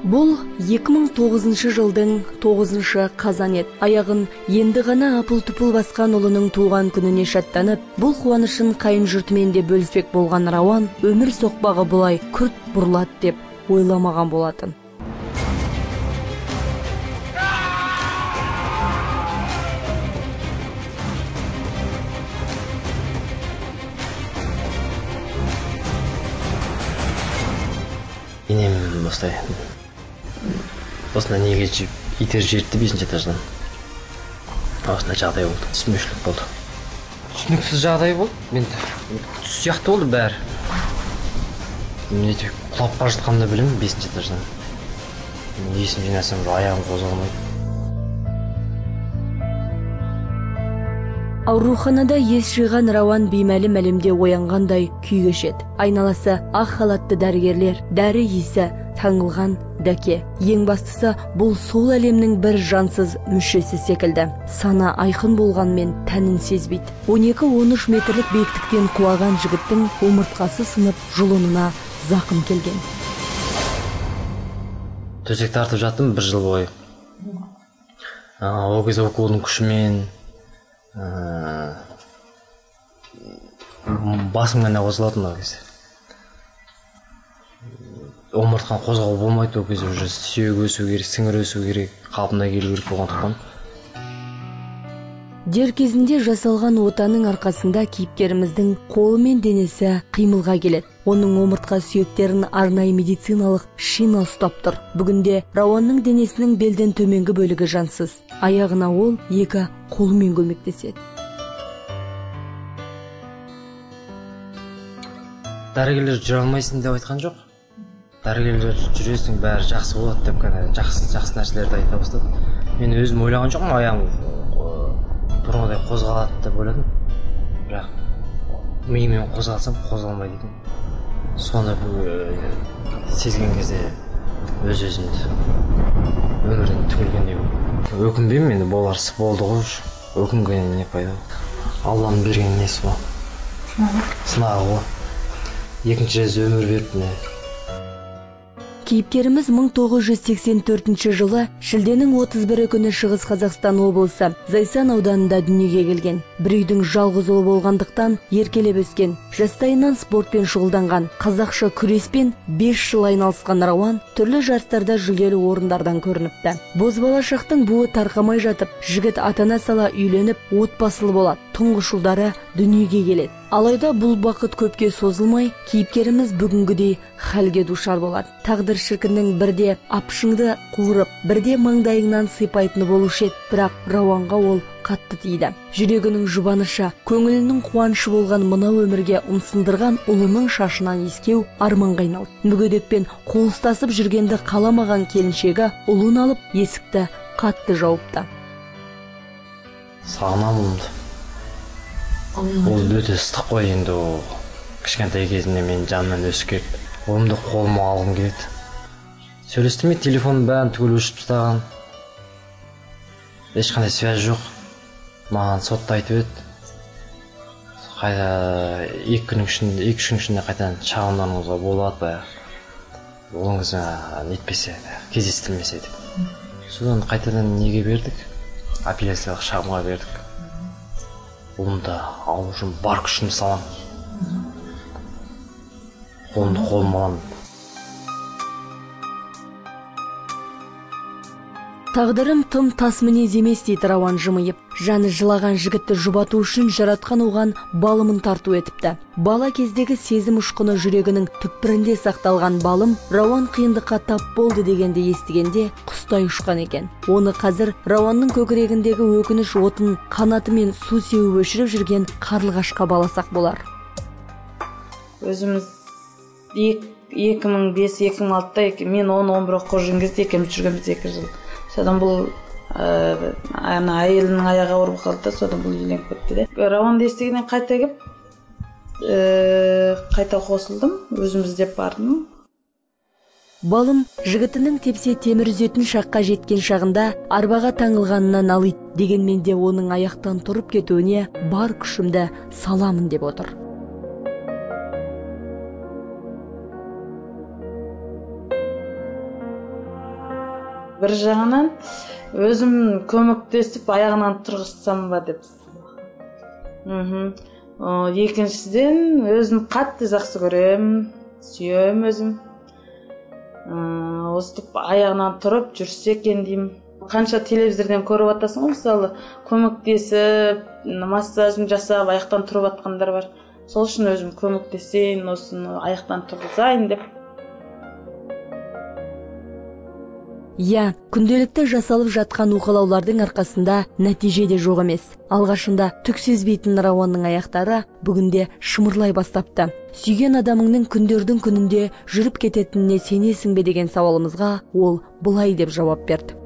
Бұл 2009 жылдың 9 қазан еді. Аяғын енді ғана апыл-тұпыл басқан ұлының туған күніне шаттанып, бұл қуанышын қайын жұртымен де бөліспек болған Рауан өмір соқпағы бұлай күрт бұрылады деп ойламаған болатын. Енем осында неге итер жерді 5-ші этаждан. Осында жағдай болды, түсінбеушілік болды. Түсініксіз жағдай болды, мен түс сияқты болды бәрі. Мен құлап бара жатқанымды білемін 5-ші этаждан. Есім жинасам, аяғым қозғалмайды. Ауруханада ес жиған Рауан беймәлім әлемде оянғандай күй кешеді. Айналасы ақ халатты дәрігерлер, дәрі иісі, таңылған дәке. Ең бастысы, бұл сол әлемнің бір жансыз мүшесі секілді. Сана айқын болғанмен тәнін сезбейді. 12-13 метрлік биіктіктен құлаған жігіттің омыртқасы сынып, жұлынына зақым келген. Төсек тартып жаттым 1 жыл бойы. Ол кезде уколдың күшімен басым ғана қозғалатын ол кезде. Омыртқан қозғау болмайды ол кезде, уже сүйек өсу керек, сіңір өсу керек, қалпына келу керек болғандықтан. Дер кезінде жасалған отаның арқасында кейіпкеріміздің қолы мен денесі қимылға келеді. Оның омыртқа сүйектерін арнайы медициналық шина ұстап тұр. Бүгінде Рауанның денесінің белден төменгі бөлігі жансыз. Аяғына ол 2 қолымен көмектеседі. Дәрігерлер жүре алмайсың деп айтқан жоқ. Дәрігерлер жүресің, бәрі жақсы болады деп жақсы нәрселерді айта бастады. Мен өзім ойлаған жоқпын, аяғым бұрынғыдай қозғалады деп ойладым. Бірақ миымен қозғалсам қозғалмайды екен. Соны сезген кезде өз-өзімді өмірден түңілгендей болды. Өкінбеймін, енді боларсы болды ғой. Өкінгеннен не пайда? Алланың берген несі ғой. Сынағы ғой. Екінші рет өмір беріп не? Кейіпкеріміз 1984 жылы шілденің 31 күні Шығыс Қазақстан облысы Зайсан ауданында дүниеге келген. Бір үйдің жалғыз ұлы болғандықтан еркелеп өскен. Жастайынан спортпен шұғылданған, қазақша күреспен 5 жыл айналысқан Рауан түрлі жарыстарда жүлделі орындардан көрініпті. Бозбала шақтың буы тарқамай жатып, жігіт атана сала үйленіп, отбасылы болады. Тұңғыш ұлдары дүниеге келеді. Алайда бұл бақыт көпке созылмай, кейіпкеріміз бүгінгідей хәлге душар болады. Тағдыр шіркіннің бірде апшыңды қуырып, бірде маңдайыңнан сипайтыны болушы еді, бірақ Рауанға ол қатты тиді. Жүрегінің жұбанышы, көңілінің қуанышы болған мынау өмірге ұмсындырған ұлының шашынан иіскеу арманға айналды. Мүгедекпен қол ұстасып жүргенді қаламаған келіншегі ұлын алып есікті қатты жауыпты. Сағынамын. Ол өте ыстық қой, енді кішкентай кезінде мен жанынан өсіп келіп, ұлымды қолыма алғым келеді. Сөйлестіме, телефонын бәрін түгел өшіп тастаған. Ешқандай связь жоқ. Маған сотта айтып еді. Қайда 2 күн ішінде қайтадан шағымдануыңызға болады ба? Олыңыз нетпесе, кездестірмесе деп. Содан қайтадан неге бердік? Апелляциялық шағымға бердік. Ұлымды алу үшін бар күшімді салам. Қолымды қолыма аламын. Тағдырым тым тас мінез емес дейді Рауан жымиып. Жаны жылаған жігітті жұбату үшін жаратқан оған балымын тарту етіпті. Бала кездегі сезім ұшқыны жүрегінің түкпірінде сақталған балым Рауан қиындыққа тап болды дегенде естігенде құстай ұшқан екен. Оны қазір Рауанның көкірегіндегі өкініш отын қанатымен су сеуіп өшіріп жүрген қарлығашқа баласақ болар. Өзіміз 2005-2006-та мен 10-11 оқып жүрген кезде екеуміз жүргенбіз 2 жыл. Содан бұл әйелінің аяғы ауырып қалды, содан бұл үйленіп кетті де. Рауанды естігеннен қайта келіп, қайта қосылдым, өзіміз деп бардым. Балым жігітінің тепсе темір үзетін шаққа жеткен шағында арбаға таңылғанынан налиды, дегенмен де оның аяқтан тұрып кетуіне бар күшімді саламын деп отыр. Бір жағынан өзім көмектесіп аяғынан тұрғызсам ба деп. Екіншіден өзім қатты жақсы көрем, сүйем өзім. Өстіп аяғынан тұрып жүрсе екен деймін. Қанша телевизордан көріп жатасың ғой, мысалы көмектесіп, массажын жасап аяқтан тұрып жатқандар бар. Сол үшін өзім көмектесейін, осыны аяқтан тұрғызайын деп. Иә, күнделікті жасалып жатқан уқалаулардың арқасында нәтиже де жоқ емес. Алғашында түк сезбейтін Рауанның аяқтары бүгінде шымырлай бастапты. Сүйген адамыңның күндердің күнінде жүріп кететініне сенесің бе деген сауалымызға ол былай деп жауап берді.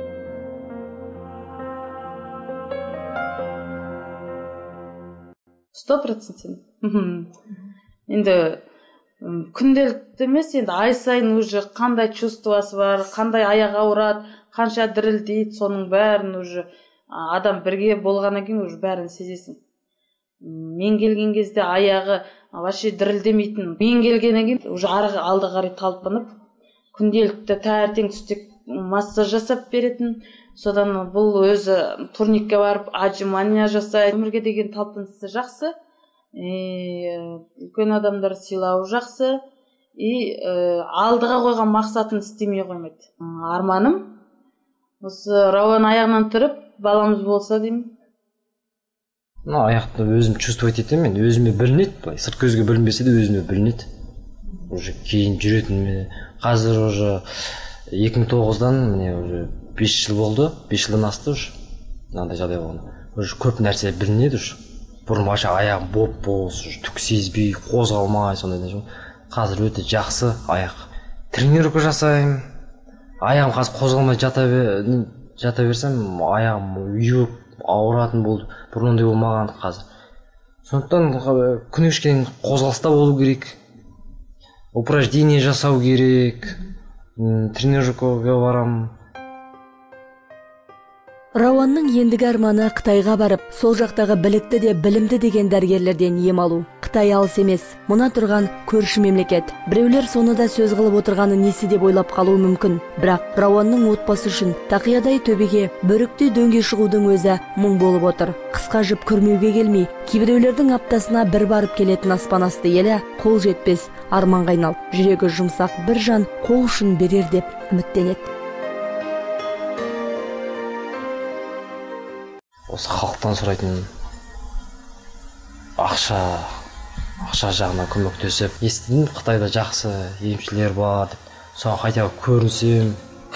100%. Енді күнделікті емес, енді ай сайын уже қандай чувствосы бар, қандай аяғы ауырады, қанша дірілдейді, соның бәрін уже адам бірге болғаннан кейін уже бәрін сезесің. Мен келген кезде аяғы вообще дірілдемейтін. Мен келгеннен кейін уже алды қарай талпынып, күнделікті таңертең түсте массаж жасап беретін. Содан бұл өзі турникке барып отжимания жасайды. Өмірге деген талпынысы жақсы. Үлкен адамдар сыйлау жақсы. Алдыға қойған мақсатын істемей қоймайды. Арманым осы Рауан аяғынан тұрып, баламыз болса деймін. Аяқты өзім чувствовать етемін, өзіме білінеді. Сырт көзге білінбесе де өзіме білінеді. Уже кейін жүретініме. Қазір уже 2009-дан міне уже 5 жыл болды, 5 жылдан асты уже. Мынандай жағдай болған. Уже көп нәрсе білінеді уже. Бұрын вообще аяғым боп-боз, түк сезбей, қозғалмай, сондай. Қазір өте жақсы аяқ. Тренировка жасаймын. Аяғым қазір қозғалмай жата берсем, аяғым үйіп, ауыратын болды. Бұрын ондай болмаған қазір. Сондықтан күні кешкен қозғалыста болу керек. Упражнение жасау керек. Тренировкаға барамын. Рауанның ендігі арманы Қытайға барып, сол жақтағы білікті де білімді деген дәрігерлерден ем алу. Қытай алыс емес, мұна тұрған көрші мемлекет. Біреулер соны да сөз қылып отырғаны несі деп ойлап қалуы мүмкін. Бірақ Рауанның отбасы үшін тақиядай төбеге бөрікте дөңге шығудың өзі мұң болып отыр. Қысқа жіп күрмеуге келмей, кейбіреулердің аптасына бір барып келетін аспан асты елі қол жетпес арманға айналып, жүрегі жұмсақ бір жан қол ұшын берер деп үміттенеді. Осы халықтан сұрайтын ақша жағына көмектесіп, естідім Қытайда жақсы емшілер бар деп, соған қайта көрінсем,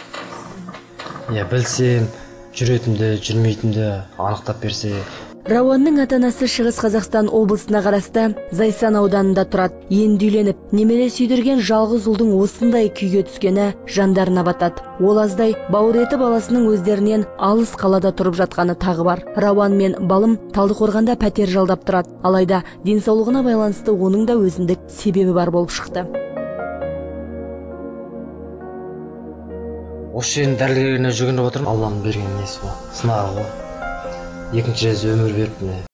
білсем, жүретімді, жүрмейтімді анықтап берсе. Рауанның ата-анасы Шығыс Қазақстан облысына қарасты Зайсан ауданында тұрады. Енді үйленіп, немере сүйдірген жалғыз ұлдың осындай күйге түскені жандарына батады. Ол аздай бауыр еті баласының өздерінен алыс қалада тұрып жатқаны тағы бар. Рауан мен балым Талдықорғанда пәтер жалдап тұрады. Алайда денсаулығына байланысты оның да өзіндік себебі бар болып шықты. Осы жердің дәрігеріне жүгініп отырмын. Алланың берген несі ғой, сынағы ғой. Екінші рет өмір беріп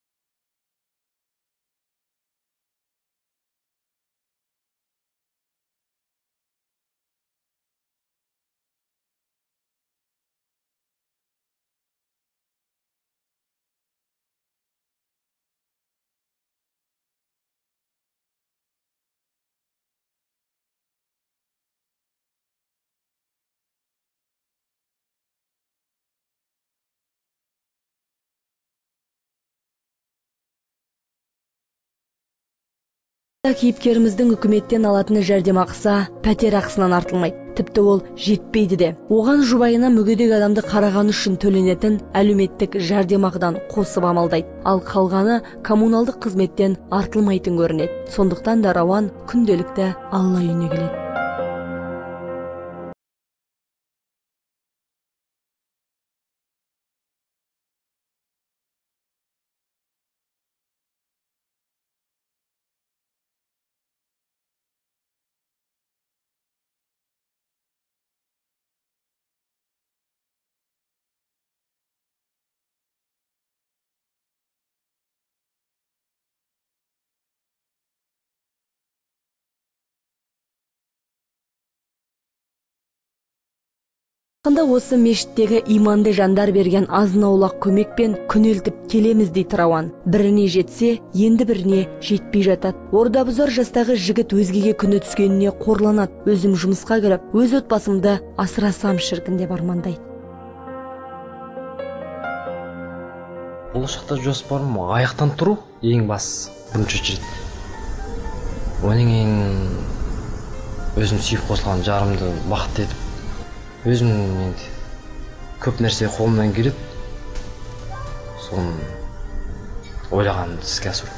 Кейіпкеріміздің үкіметтен алатыны жәрдемақысы пәтер ақысынан артылмайды. Тіпті ол жетпейді де. Оған жұбайына мүгедек адамды қараған үшін төленетін әлеуметтік жәрдемақыдан қосып амалдайды. Ал қалғаны коммуналдық қызметтен артылмайтын көрінеді. Сондықтан да Рауан күнделікті Алла үйіне келеді. Жақында осы мешіттегі иманды жандар берген азын аулақ көмекпен күнелтіп келеміз дейді Рауан. Біріне жетсе, енді біріне жетпей жатады. Ордабұзар жастағы жігіт өзгеге күні түскеніне қорланады. Өзім жұмысқа кіріп, өз отбасымды асырасам шіркін деп армандайды. Болашақта жоспарым аяқтан тұру ең бас бірінші очередь. Оның ең өзім сүйіп қосылған жарымды бақытты етіп, өзім енді көп нәрсе қолымнан келеді, соны ойлағанымды іске асыру.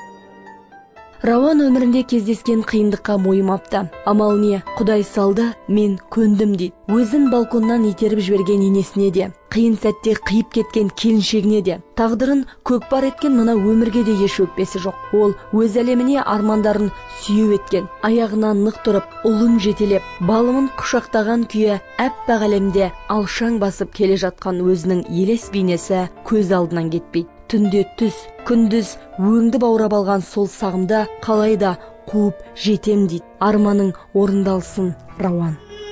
Рауан өмірінде кездескен қиындыққа мойымапты. Амал не, Құдай салды, мен көндім дейді. Өзін балконнан итеріп жіберген енесіне де, қиын сәтте қиып кеткен келіншегіне де, тағдырын көкпар еткен мына өмірге де еш өкпесі жоқ. Ол өз әлеміне армандарын сүйеу еткен, аяғынан нық тұрып, ұлын жетелеп, балымын құшақтаған күйі әппақ әлемде алшаң басып келе жатқан өзінің елес бейнесі көз алдынан кетпейді. Түнде түс, күндіз өңді баурап алған сол сағымда қалайда қуып жетем дейді. Арманың орындалсын, Рауан.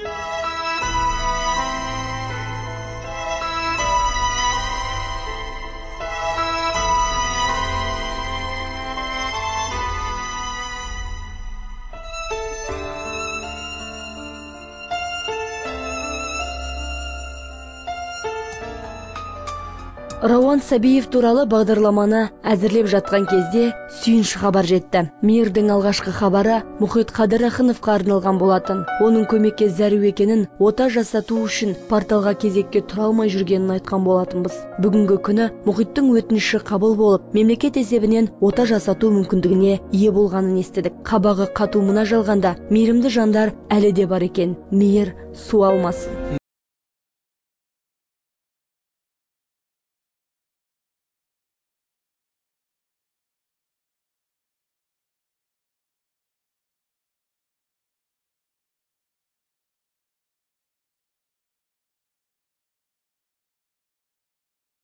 Рауан Сәбиев туралы бағдарламаны әзірлеп жатқан кезде сүйінші хабар жетті. Мейірдің алғашқы хабары Мұхит Қадырахыновқа арналған болатын. Оның көмекке зәру екенін, ота жасату үшін порталға кезекке тұра алмай жүргенін айтқан болатынбыз. Бүгінгі күні Мұхиттың өтініші қабыл болып, мемлекет есебінен ота жасату мүмкіндігіне ие болғанын естідік. Қабағы қату мына жалғанда мейірімді жандар әлі де бар екен. Мейір су алмасын.